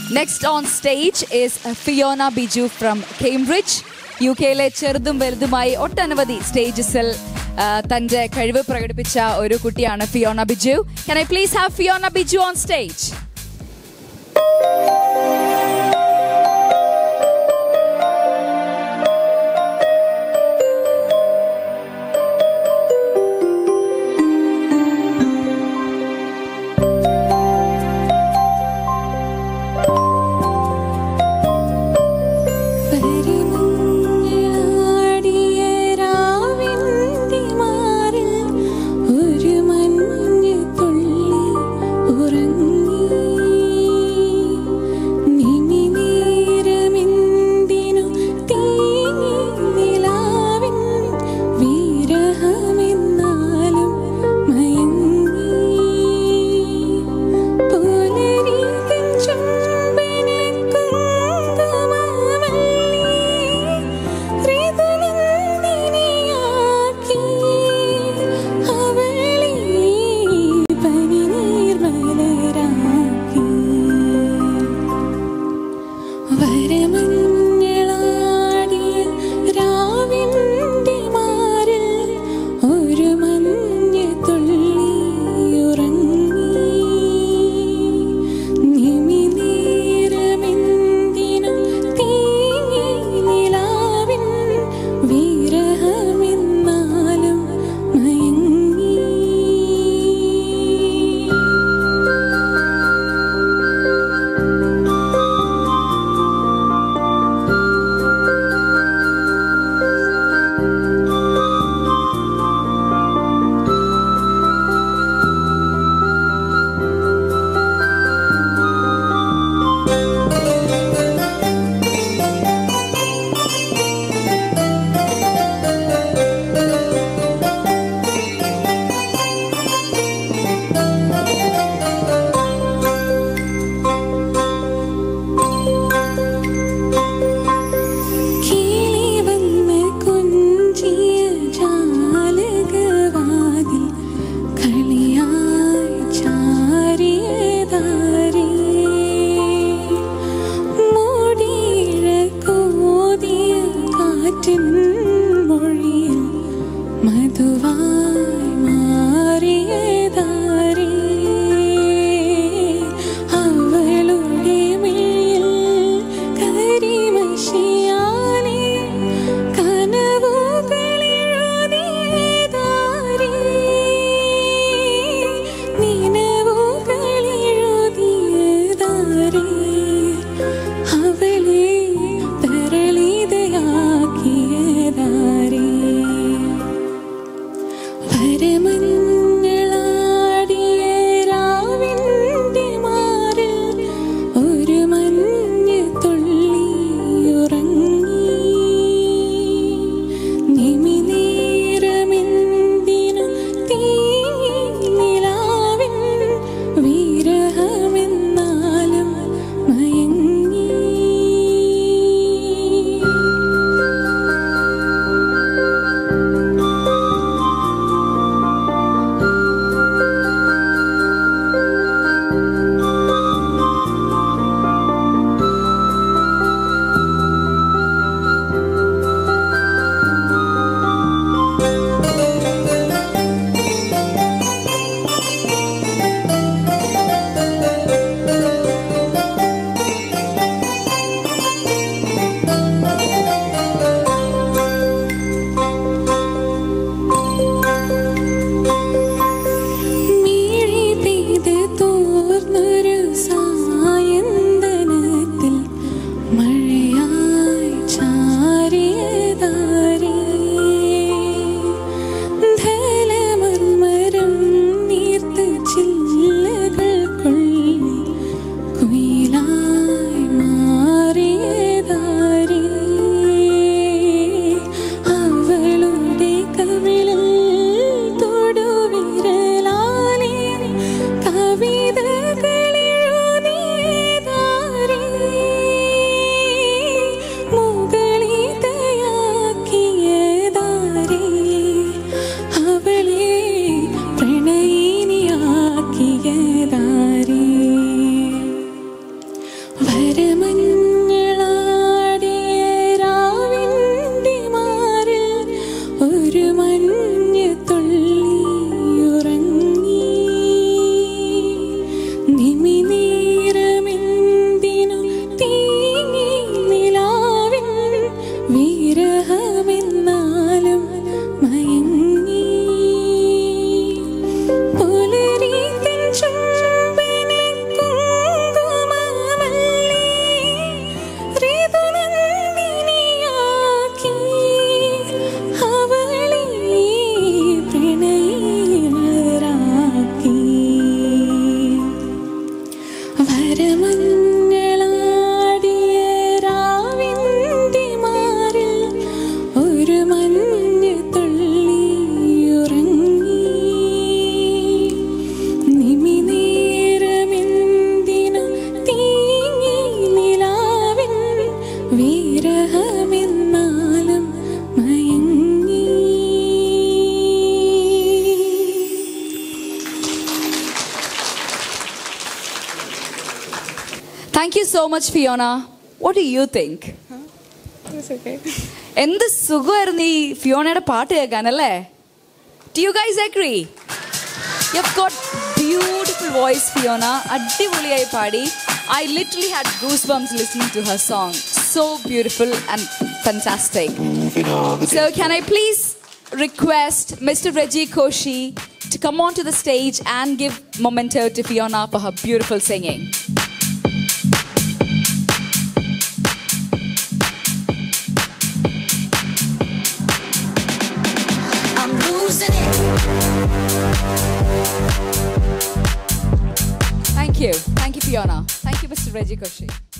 Next on stage is Fiona Biju from Cambridge. UKയിലെ ചെറുതും വലുതുമായി ഒട്ടനവധി സ്റ്റേജസിൽ തന്റെ കഴിവ് പ്രകടിപ്പിച്ച ഒരു കുട്ടിയാണ് Fiona Biju. Can I please have Fiona Biju on stage? ഒരു മഞ്ഞ തുള്ളി ഉറങ്ങി Thank you so much, Fiona. What do you think? It's okay. എന്ത് സുഖമായിരുന്നു ഈ ഫിയോണയുടെ പാട്ട് കേൾക്കാൻ അല്ലേ? Do you guys agree? You've got beautiful voice, Fiona. അടിപൊളിയായി പാടി. I literally had goosebumps listening to her song. So beautiful and fantastic. So can I please request Mr. Reggie Koshi to come onto the stage and give memento to Fiona for her beautiful singing. I'm losing it. Thank you, Fiona. Thank you, Mr. Reggie Koshi.